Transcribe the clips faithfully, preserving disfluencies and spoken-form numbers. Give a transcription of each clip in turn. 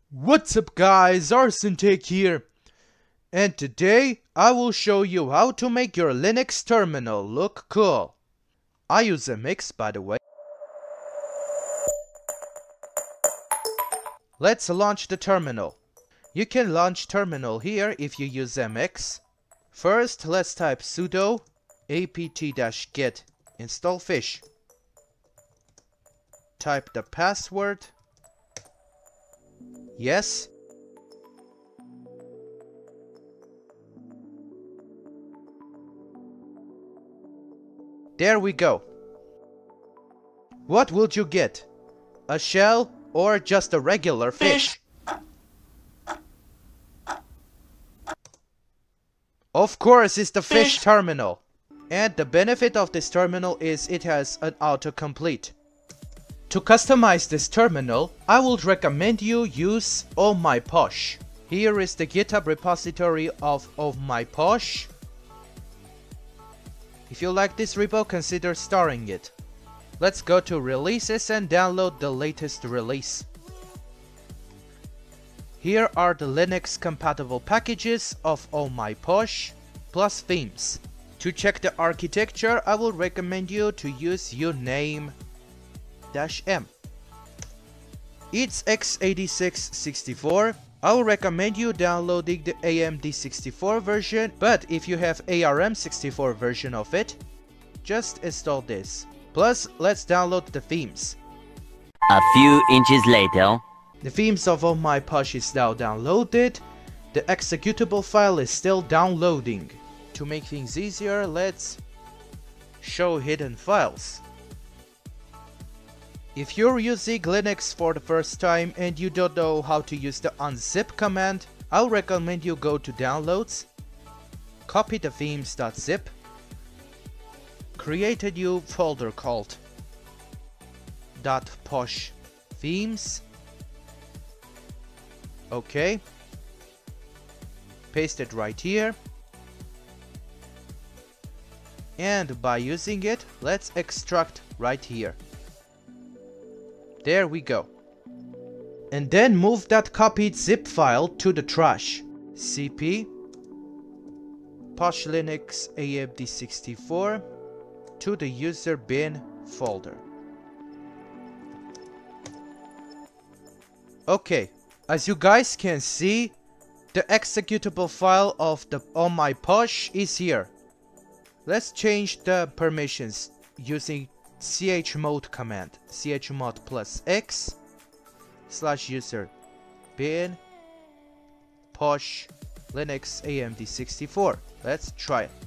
What's up guys, ArsenTech here, and today I will show you how to make your Linux terminal look cool. I use M X, by the way. Let's launch the terminal. You can launch terminal here if you use M X. First, let's type sudo apt-get install fish. Type the password. Yes. There we go. What would you get? A shell or just a regular fish? Of course, it's the fish, fish terminal. And the benefit of this terminal is it has an autocomplete. To customize this terminal, I would recommend you use ohmyposh. Here is the GitHub repository of ohmyposh. If you like this repo, consider starting it. Let's go to releases and download the latest release. Here are the Linux compatible packages of ohmyposh plus themes. To check the architecture, I will recommend you to use uname -m. It's x eighty-six sixty-four. I will recommend you downloading the A M D sixty-four version, but if you have A R M sixty-four version of it, just install this. Plus, let's download the themes. A few inches later. The themes of ohmyposh is now downloaded. The executable file is still downloading. To make things easier, let's show hidden files. If you're using Linux for the first time and you don't know how to use the unzip command, I'll recommend you go to downloads, copy the themes.zip, create a new folder called .posh themes. Okay, paste it right here, and by using it, let's extract right here. There we go. And then move that copied zip file to the trash. cp posh linux A M D sixty-four to the user bin folder. Okay, as you guys can see, the executable file of the ohmyposh is here. Let's change the permissions using chmod command. Chmod plus x slash user bin posh linux A M D sixty-four. Let's try it.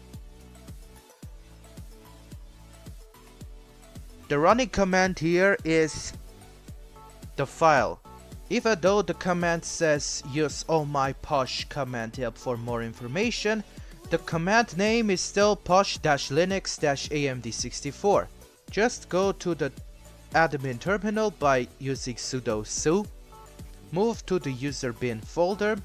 The running command here is the file. Even though the command says use ohmyposh command help for more information, the command name is still posh-linux A M D sixty-four. Just go to the admin terminal by using sudo su, move to the user bin folder.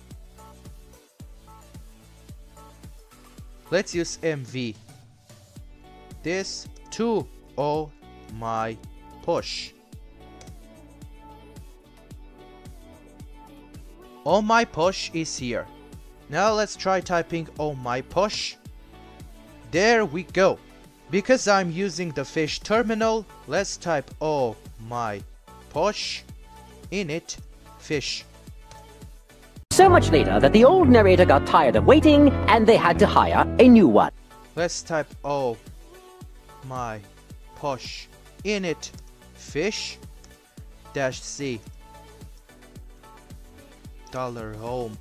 Let's use mv this to ohmyposh. ohmyposh is here. Now let's try typing ohmyposh. There we go. Because I'm using the fish terminal, let's type ohmyposh init fish. So much later that the old narrator got tired of waiting and they had to hire a new one. Let's type ohmyposh init fish dash c dollar home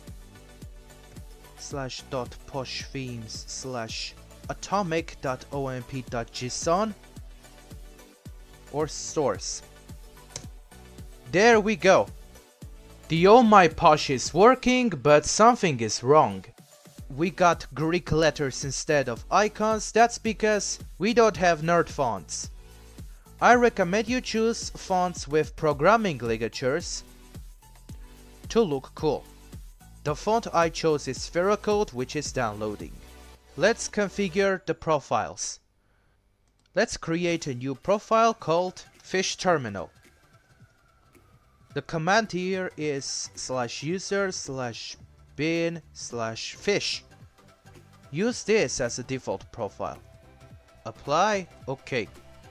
slash dot posh themes slash atomic.omp.json or source. There we go. The ohmyposh is working, but something is wrong. We got Greek letters instead of icons. That's because we don't have nerd fonts. I recommend you choose fonts with programming ligatures to look cool. The font I chose is Spherical, which is downloading. Let's configure the profiles. Let's create a new profile called Fish Terminal. The command here is slash user slash bin slash fish. Use this as a default profile. Apply, OK.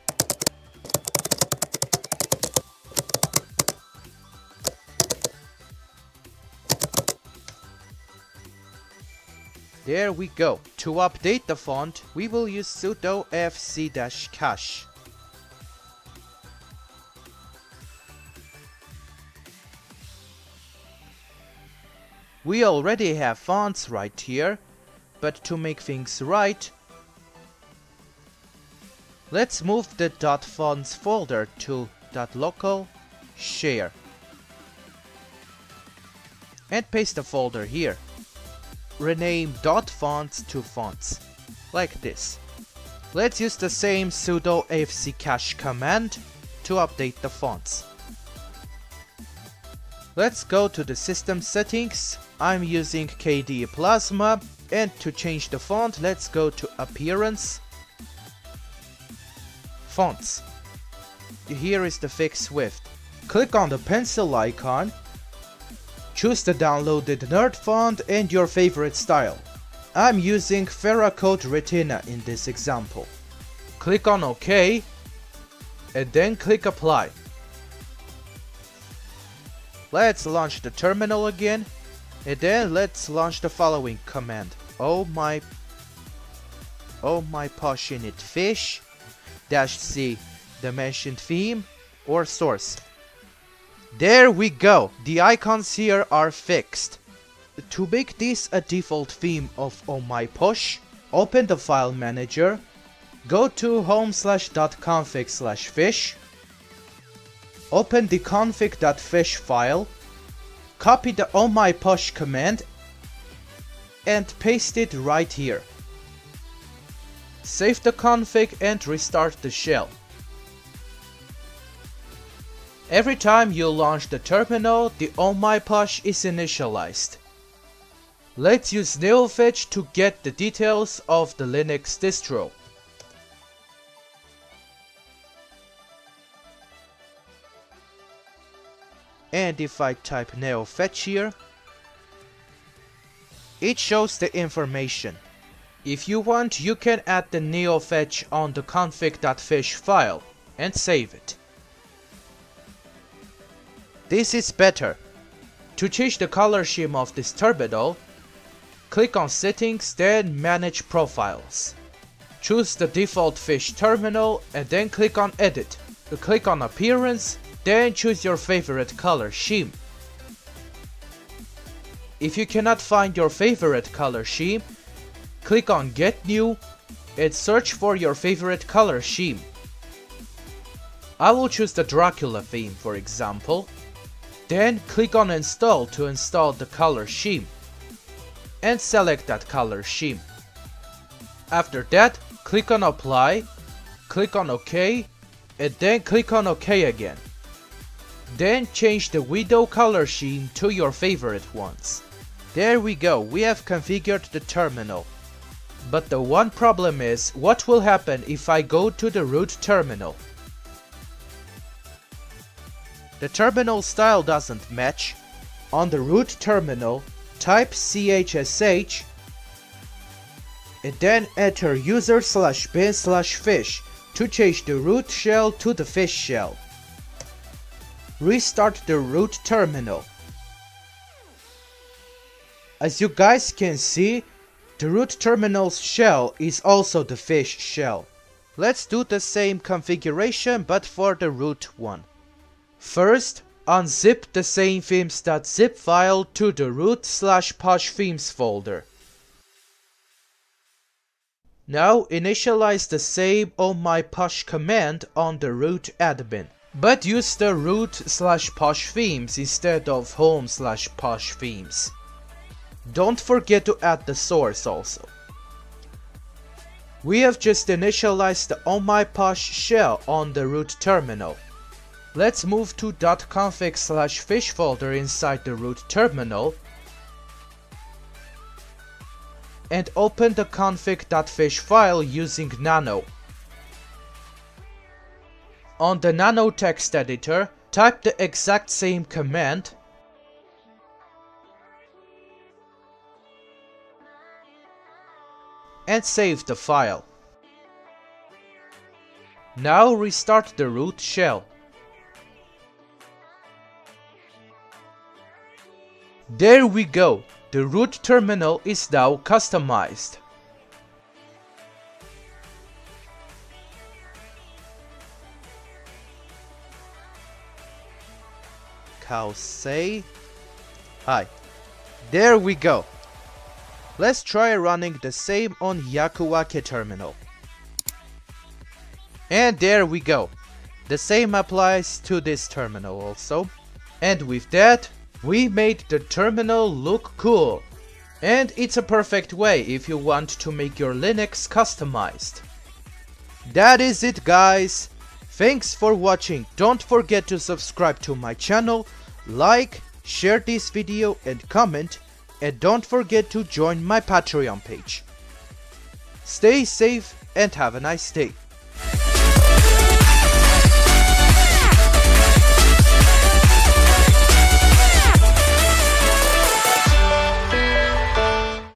There we go. To update the font, we will use sudo fc-cache. We already have fonts right here, but to make things right, let's move the .fonts folder to .local share and paste the folder here. Rename .fonts to fonts, like this. Let's use the same sudo fc-cache command to update the fonts. Let's go to the system settings. I'm using K D E Plasma, and to change the font, let's go to Appearance, Fonts. Here is the fixed width. Click on the pencil icon, choose the downloaded nerd font and your favorite style. I'm using Ferracode Retina in this example. Click on OK, and then click Apply. Let's launch the terminal again, and then let's launch the following command. Oh my, oh my posh init fish, dash c, the mentioned theme or source. There we go, the icons here are fixed. To make this a default theme of Oh My Posh, open the file manager, go to home slash dot config slash fish, open the config.fish file, copy the Oh My Posh command and paste it right here. Save the config and restart the shell. Every time you launch the terminal, the Oh My Posh is initialized. Let's use NeoFetch to get the details of the Linux distro. And if I type NeoFetch here, it shows the information. If you want, you can add the NeoFetch on the config.fish file and save it. This is better. To change the color scheme of this terminal, click on Settings, then Manage Profiles. Choose the default fish terminal and then click on Edit. Click on Appearance, then choose your favorite color scheme. If you cannot find your favorite color scheme, click on Get New and search for your favorite color scheme. I will choose the Dracula theme, for example. Then click on Install to install the color scheme and select that color scheme. After that, click on Apply, click on OK, and then click on OK again. Then change the window color scheme to your favorite ones. There we go, we have configured the terminal. But the one problem is, what will happen if I go to the root terminal? The terminal style doesn't match. On the root terminal, type chsh and then enter user slash bin slash fish to change the root shell to the fish shell. Restart the root terminal. As you guys can see, the root terminal's shell is also the fish shell. Let's do the same configuration but for the root one. First, unzip the same themes.zip file to the root slash posh themes folder. Now initialize the same Oh My Posh command on the root admin, but use the root slash posh themes instead of home slash posh themes. Don't forget to add the source also. We have just initialized the Oh My Posh shell on the root terminal. Let's move to .config slash fish folder inside the root terminal and open the config.fish file using nano. On the nano text editor, type the exact same command and save the file. Now restart the root shell. There we go, the root terminal is now customized. Say hi. There we go. Let's try running the same on Yakuake terminal. And there we go. The same applies to this terminal also. And with that, we made the terminal look cool. And it's a perfect way if you want to make your Linux customized. That is it, guys. Thanks for watching. Don't forget to subscribe to my channel, like, share this video and comment, and don't forget to join my Patreon page. Stay safe and have a nice day.